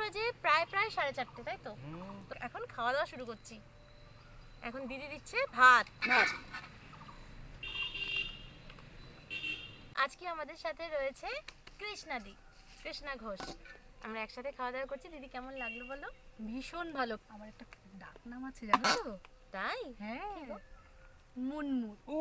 বাজে প্রায় 4:30, তাই তো? তো এখন খাওয়া দাওয়া শুরু করছি। এখন দিদি দিচ্ছে ভাত। আজকে আমাদের সাথে রয়েছে কৃষ্ণা ঘোষ। আমরা একসাথে খাওয়া দাওয়া করছি। দিদি কেমন লাগলো বলো? ভীষণ ভালো। আমার একটা ডাক নাম আছে জানো তো? তাই? হ্যাঁ, মুনমুন। ও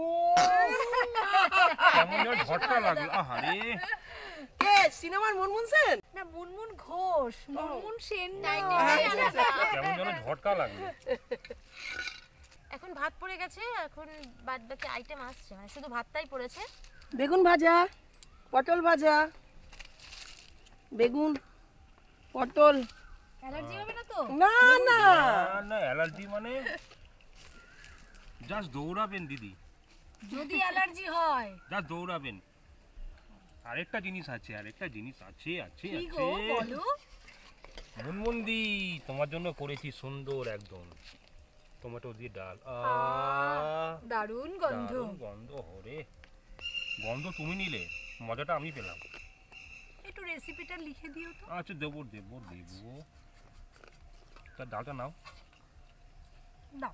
কেমন যেন ঝটকা লাগলো। আহারে কে সিনেমার মুনমুন সেন? না, মুনমুন ঘোষ, মুনমুন সেন না। কেমন যেন ঝটকা লাগলো। এখন ভাত পড়ে গেছে, এখন বাদ বাকি আইটেম আসছে, মানে শুধু ভাতটাই পড়েছে। বেগুন ভাজা, পটল ভাজা, বেগুন, পটল। অ্যালার্জি হবে না তো? না না না, অ্যালার্জি মানে জাস্ট দৌড়াবেন দিদি, যদি অ্যালার্জি হয় জাস্ট দৌড়াবেন। আরেকটা জিনিস আছে কি গো বলো? মুনমুন্দি তোমার জন্য করেছি সুন্দর একদম টমেটো দিয়ে ডাল। দারুণ গন্ধ। গন্ধ হরে, গন্ধ তুমি নিলে, মজাটা আমি পেলাম। একটু রেসিপিটা লিখে দিও তো। আচ্ছা দেবো। তার ডালটা নাও। দাও।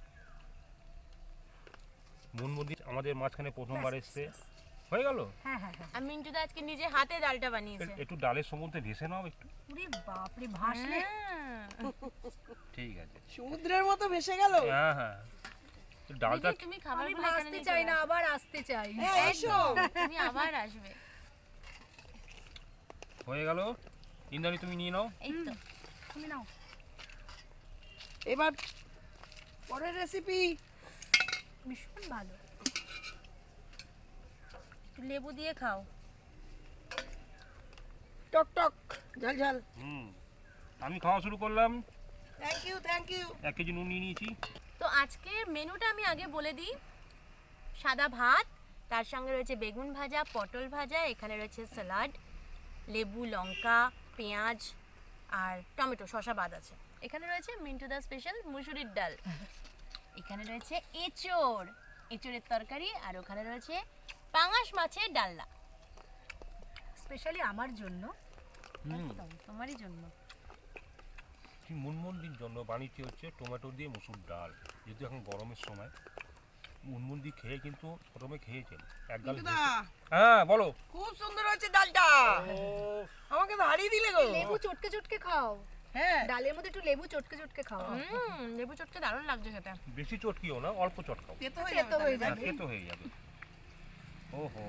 মুনমুন্দি আমাদের মাঝখানে প্রথমবার এসছে, হয়ে গেল। হ্যাঁ। আর মিন্টুদা আজকে নিজে হাতে ডালটা বানিয়েছে। একটু ডালের সমুদ্রে ভেসে নাও একটু। ওরে বাপ রে, ভাসলে। ঠিক আছে, সমুদ্রের মতো ভেসে গেল। হ্যাঁ ডালটা তুমি খাবার আমি ভাসতে চাই না, আবার আসতে চাই। এসো, তুমি আবার আসবে। হয়ে গেল। ইন্দ্রাণী তুমি নিয়ে নাও। এই তো তুমি নাও। এবার পরের রেসিপি। ভীষণ ভালো। একটু লেবু দিয়ে খাও। টক টক ঝাল ঝাল। আমি খাওয়া শুরু করলাম। থ্যাংক ইউ 1 কেজি নুন নিয়ে নিয়েছি। তো আজকের মেনুটা আমি আগে বলে দিই। সাদা ভাত, তার সঙ্গে রয়েছে বেগুন ভাজা, পটল ভাজা, এখানে রয়েছে স্যালাড, লেবু, লঙ্কা, পেঁয়াজ আর টমেটো, শসা বাদ আছে। এখানে রয়েছে মিন্টুদা স্পেশাল মুসুরির ডাল, এখানে রয়েছে এঁচোড়ের তরকারি, আর ওখানে রয়েছে পাঙাশ মাছের ডালনা, স্পেশালি আমার জন্য। তোমারই জন্য। মুনমুন্দির জন্য বানিয়েছি হচ্ছে টমেটো দিয়ে মুসুর ডাল। যেহেতু এখন গরমের সময়, মুনমুন্দি খেয়ে কিন্তু প্রথমে খেয়েছেন এক গাল। হ্যাঁ বলো। খুব সুন্দর হচ্ছে ডালটা। আমাকে তো হারিয়ে দিলে গো। লেবু চটকে খাও। হ্যাঁ, ডালের মধ্যে একটু লেবু চটকে খাও। লেবু চটকে দারুণ লাগছে খেতে। বেশি চটকিও না, অল্প চটকাও। তেতো হয়ে যাবে। তেতো হয়ে যাবে। ওহো,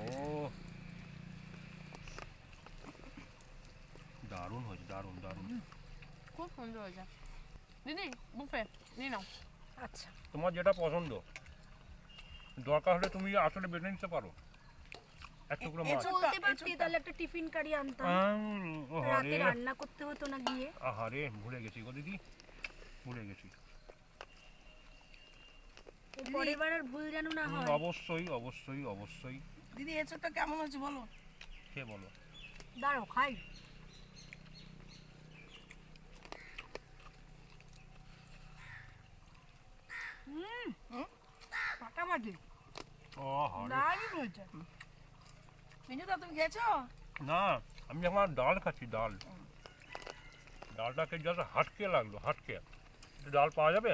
দারুণ হয়েছে, দারুণ। খুব সুন্দর হয়েছে। দিদি বুফে নিয়ে নাও। আচ্ছা, তোমার যেটা পছন্দ, দরকার হলে তুমি আসলে বেটে নিতে পারো। এক টুকরো মাছ। বলতে পারতি তাহলে একটা টিফিন কারি আনতাম। রাতে রান্না করতে হতো না গিয়ে। আহারে, ভুলে গেছি গো দিদি, ভুলে গেছি। পরের বার আর ভুল যেন না হয়। অবশ্যই। দিদি এঁচোড়টা কেমন হচ্ছে বলো? খেয়ে বলো। দাঁড়াও খাই। ফাটাফাটি, দারুণ হয়েছে। মিনুদা তুমি খেয়েছো? না, আমি এখন ডাল খাচ্ছি। ডালটাকে জাস্ট হাটকে লাগলো। ডাল পাওয়া যাবে?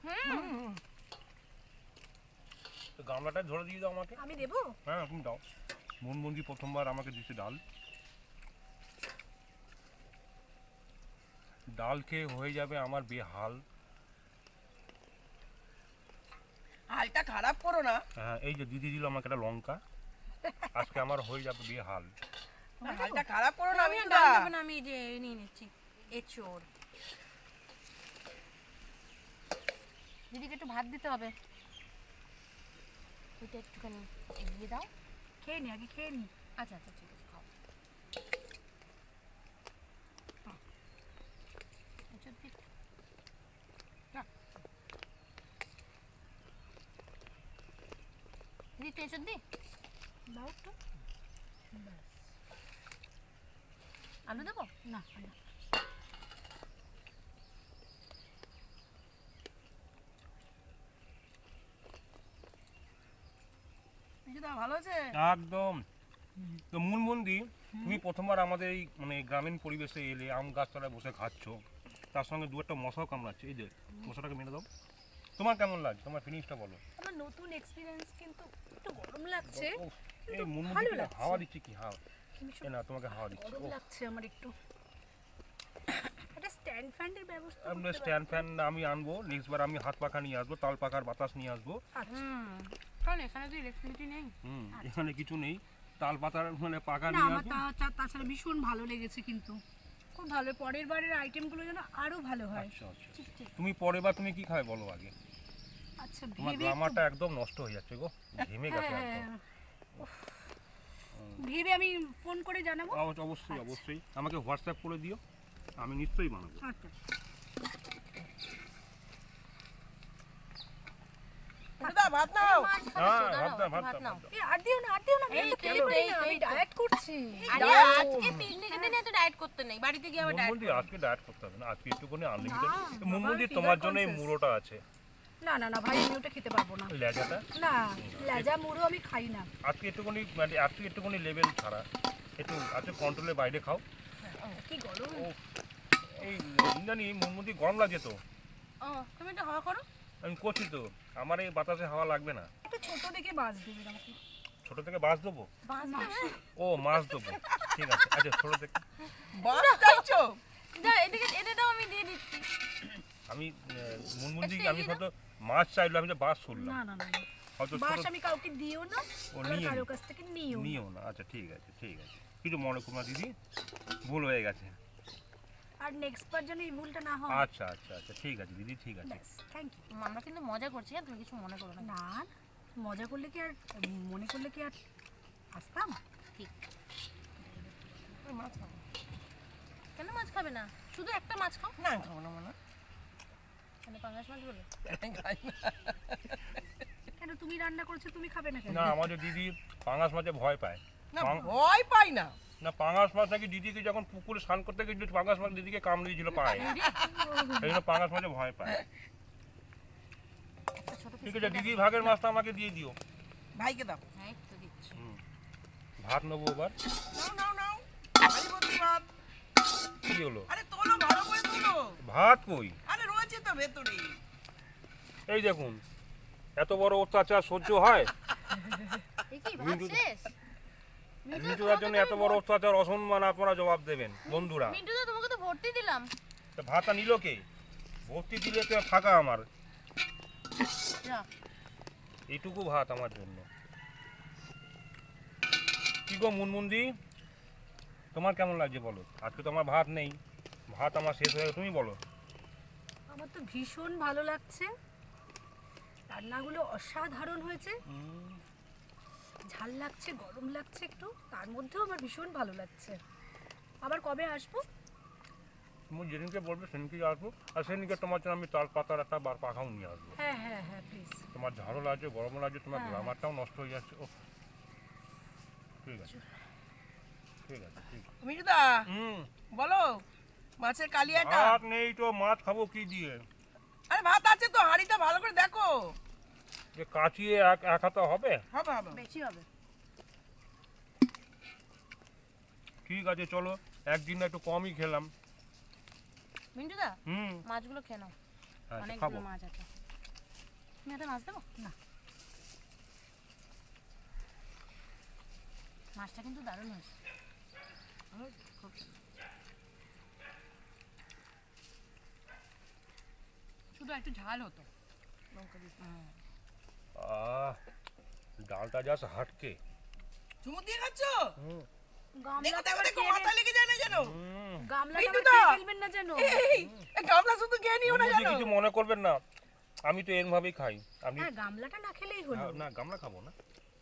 তো গামলাটা ধরে দিয়ে দাও আমাকে। আমি দেবো? হ্যাঁ তুমি দাও। মুনমুন্দি প্রথমবার আমাকে দিচ্ছে ডাল। ডাল খেয়ে হয়ে যাবে আমার বেহাল। হালটা খারাপ করো না। হ্যাঁ, এই যে দিদি দিল আমাকে একটা লঙ্কা, আজকে আমার হয়ে যাবে বেহাল। হালটা খারাপ করো না। আমি মিনুদা, আমি যে নিয়ে নিচ্ছি এঁচোড়। দিদিকে একটু ভাত দিতে হবে, এটা একটুখানি এগিয়ে দাও। খেয়ে নি, আগে খেয়ে নি। আচ্ছা ঠিক আছে, খাও। এঁচোড় দিই। দিদি একটু এঁচোড় দিই। দাও একটু। আলু দেবো? না, মিনুদা ভালো আছে? একদম। তো মুনমুন্দি তুমি প্রথমবার আমাদের এই মানে গ্রামীণ পরিবেশে এলে আম গাছতলায় বসে খাচ্ছ, তার সঙ্গে দু একটা মশাও কামড়াচ্ছে, এই যে মশাটাকে মেরে দাও। তোমার কেমন লাগছে, তোমার ফিলিংসটা বলো। আমার নতুন এক্সপিরিয়েন্স, কিন্তু একটু গরম লাগছে। এই মুনমুন ভালো দিকে লাগছে। হাওয়া দিচ্ছে কি হাওয়া, ভীষণ এ না তোমাকে হাওয়া দিচ্ছে। গরম লাগছে আমার একটু। একটা স্ট্যান্ড ফ্যানের ব্যবস্থা আমরা করতে স্ট্যান্ড ফ্যান আমি আনবো, নেক্সট বার আমি হাত পাখা নিয়ে আসবো, তাল পাখার বাতাস নিয়ে আসবো। আচ্ছা। কারণ এখানে তো ইলেকট্রিসিটি নেই। এখানে কিছু নেই, তাল পাতার মানে পাখা না নিয়ে আমার আসবো। তাছাড়া ভীষণ ভালো লেগেছে, কিন্তু খুব ভালো। পরের বারের আইটেমগুলো যেন আরো ভালো হয়। আচ্ছা আচ্ছা, তুমি পরে বার তুমি কি খাবে বলো আগে। আচ্ছা, তোমার ভেবে গ্রামারটা একদম নষ্ট হয়ে যাচ্ছে গো, ঘেমে গেছে একদম। ভেবে আমি ফোন করে জানাবো। অবশ্যই অবশ্যই আমাকে হোয়াটসঅ্যাপ করে দিও, আমি নিশ্চয়ই বানাবো। আচ্ছা, মিন্টুদা ভাত নাও। মাছ খাবে হ্যাঁ, তো, দাঁড়াও, ভাত দাও, ভাত ভাত দাও, নাও। ভাত দাও। এই আর দিও না, আর দিও না, আমি এই তো তো, খেতে এই তো, পারি এই না, তো, আমি এই তো। ডায়েট করছি। আরে আজকে পিকনিকের দিনে এত ডায়েট করতে নেই, বাড়িতে গিয়ে আবার ডায়েট মুনমুন্দি আজকে ডায়েট করতে হবে না, আজকে একটুখানি আনলিমিটেড। না, মুনমুন্দি বাবার তোমার figure জন্য এই conscious। মুড়োটা আছে, না না না ভাই, আমি ওটা খেতে পারবো না। লেজাটা না, লেজা মুড়ো আমি খাই না। আজকে একটুখানি মানে আজকে একটুখানি লেভেল ছাড়া, একটু আজকে কন্ট্রোলের বাইরে খাও। কি গরম। ও এই জানি মুনমুন্দি গরম লাগে তো, ও তুমি একটা হাওয়া করো। আমি করছি তো, আমার এই বাতাসে হাওয়া লাগবে না। একটু ছোট দেখে বাজ দেবেন আমাকে। ছোট থেকে বাস দেবো, বাস দেবে? ও মাছ দেবো, ঠিক আছে। আচ্ছা ছোট থেকে বাস চাইছো? দাও এদিকে, এটা দাও, আমি দিয়ে দিচ্ছি। আমি মুনমুন্দি আমি হয়তো মাছ চাইলো, আমি তো বাস শুনলাম না না না না। হয়তো বাস ছোট আমি কাউকে দিও না, ও আর নিয়ে কারো কাছ থেকে নিও না। নিও না। আচ্ছা ঠিক আছে ঠিক আছে, কিছু মনে করো না দিদি, ভুল হয়ে গেছে। আর নেক্সট বার যেন এই ভুলটা না হয়। আচ্ছা আচ্ছা আচ্ছা ঠিক আছে দিদি, ঠিক আছে। ব্যাস, থ্যাংক ইউ। আমরা কিন্তু মজা করছি, হ্যাঁ, তুমি কিছু মনে করো না। না, মজা করলে কি আর, মনে করলে কি আর আসতাম? ঠিক। ওই মাছ খাবো। কেন মাছ খাবে না? শুধু একটা মাছ খাও। না খাবো না মানে মানে পাঙ্গাস মাছ বলে। খাই না। কেন, তুমি রান্না করেছো, তুমি খাবে না কেন? না আমাদের দিদি পাঙাশ মাছে ভয় পায়। না পাং- ভয় পাই না। না পাঙাশ মাছ নাকি দিদিকে যখন পুকুরে স্নান করতে গেছিল, পাঙাশ মাছ দিদিকে কামড়ে দিয়েছিল পায়ে, সেই জন্য পাঙাশ মাছে ভয় পায়। একটা ছোট ঠিক আছে দিদি, ভাগের মাছটা আমাকে দিয়ে দিও। ভাইকে দাও। হ্যাঁ একটু দিচ্ছি। ভাত নেবো এবার। নাও নাও নাও। ভাই বলছি ভাত। কি হলো, আরে তোলো, ভালো করে তোলো। ভাত কই? আরে রয়েছে তো ভেতরে। এই দেখুন, এত বড় অত্যাচার সহ্য হয়? এই কি ভাত মিন্টু- শেষ? মিন্টুদার জন্য এত বড় অত্যাচার অসম্মান আপনারা জবাব দেবেন বন্ধুরা। মিন্টু দা, তোমাকে তো ভর্তি দিলাম। তা ভাতটা নিল কে? ভর্তি দিলে তো ফাঁকা আমার, যা। এইটুকু ভাত আমার জন্য। কি গো মুনমুন্দি, তোমার কেমন লাগছে বলো? আজকে তো আমার ভাত নেই, ভাত আমার শেষ হয়ে গেছে, তুমি বলো। আমার তো ভীষণ ভালো লাগছে, রান্নাগুলো অসাধারণ হয়েছে। ঝাল লাগছে, গরম লাগছে একটু, তার মধ্যেও আমার ভীষণ ভালো লাগছে। আবার কবে আসবো? তুমি যেদিনকে বলবে সেদিনকেই আসবো, আর সেদিনকে তোমার জন্য আমি তাল পাতার একটা বার পাখাও নিয়ে আসবো। হ্যাঁ হ্যাঁ হ্যাঁ, প্লিজ। তোমার ঝালও লাগছে, গরমও লাগছে, তোমার হ্যাঁ। গ্রামারটাও নষ্ট হয়ে যাচ্ছে। ও ঠিক আছে ঠিক আছে ঠিক আছে। মিন্টুদা বলো, মাছের কালিয়াটা। ভাত নেই তো মাছ খাবো কি দিয়ে? আরে ভাত আছে তো, হাঁড়িটা ভালো করে দেখো। যে কাচিয়ে এক এক হাতা হবে? হবে হবে। বেশি হবে। ঠিক আছে চলো, একদিন একটু কমই খেলাম। মিন্টু দা, হুম মাছগুলো খেয়ে নাও, আচ্ছা খাবো। অনেকগুলো মাছ আছে। তুমি একটা মাছ দেবো? না। মাছটা কিন্তু দারুণ হয়েছে। খুব সুন্দর। শুধু একটু ঝাল হতো, লঙ্কা দিয়ে। ডালটা জাস্ট হাটকে। চুমু দিয়ে খাচ্ছ? দেখো গামলাটা দেখো আবার দেখো, খেয়ে মাথা লেগে যায় না যেন। গামলাটা মিন্টু আবার দা! খেয়ে ফেলবেন না যেন। এই গামলা শুধু খেয়ে নিও না মুনমুন্দি যেন। কিছু মনে করবেন না, আমি তো এরভাবেই খাই। আপনি হ্যাঁ, গামলাটা না খেলেই হলো। না গামলা খাবো না।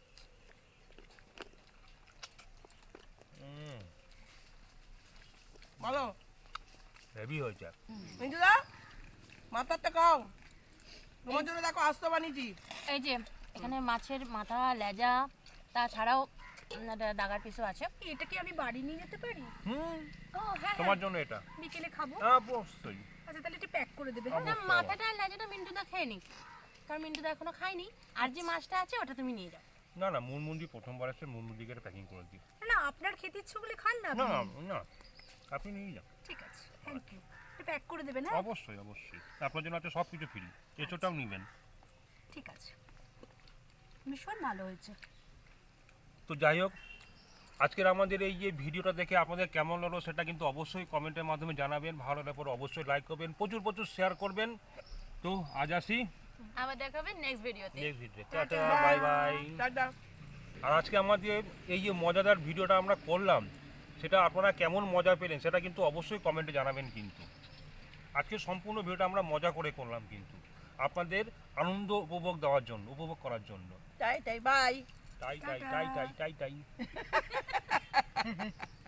বলো হেভি হয়েছে। মিন্টুদা, মাথাটা খাও। তোমার জন্য দেখো আস্ত বানিয়েছি। এই যে এখানে মাছের মাথা, লেজা, তাছাড়াও একটা দাগার পিসও আছে। এটা কি আমি বাড়ি নিয়ে যেতে পারি? ও হ্যাঁ, তোমার জন্য এটা বিকেলে খাবো। অবশ্যই। আচ্ছা, তাহলে এটা প্যাক করে দেবে। না, মাথাটা আর লেজাটা মিন্টু দা খেয়ে নিক, কারণ মিন্টু দা এখনো খায়নি। আর যে মাছটা আছে ওটা তুমি নিয়ে যাও। না না, মুরমুন্দি প্রথমবার এসে মুরমুন্দিকে প্যাকিং করে দিই। না আপনার খেতে ইচ্ছে করলে খান না না আপনি। না, আপনি নিয়ে যান। ঠিক আছে, থ্যাংক ইউ। প্যাক করে দেবেন? হ্যাঁ অবশ্যই অবশ্যই, আপনার জন্য আছে সব কিছু ফ্রি, এঁচোড়টাও নেবেন। ঠিক আছে, ভীষণ ভালো হয়েছে। তো যাই হোক, আজকের আমাদের এই যে ভিডিওটা দেখে আপনাদের কেমন লাগলো সেটা কিন্তু অবশ্যই কমেন্টের মাধ্যমে জানাবেন। ভালো লাগলে পরে অবশ্যই লাইক করবেন, প্রচুর প্রচুর শেয়ার করবেন। তো আজ আসি, আবার দেখা হবে নেক্সট ভিডিওতে। Next video, tata, bye bye. Tata. আর আজকে আমাদের এই যে মজাদার ভিডিওটা আমরা করলাম, সেটা আপনারা কেমন মজা পেলেন সেটা কিন্তু অবশ্যই কমেন্টে জানাবেন। কিন্তু আজকে সম্পূর্ণ ভিডিওটা আমরা মজা করে করলাম, কিন্তু আপনাদের আনন্দ উপভোগ করার জন্য। টাই টাই বাই। টাই টাই টাই টাই টাই টাই।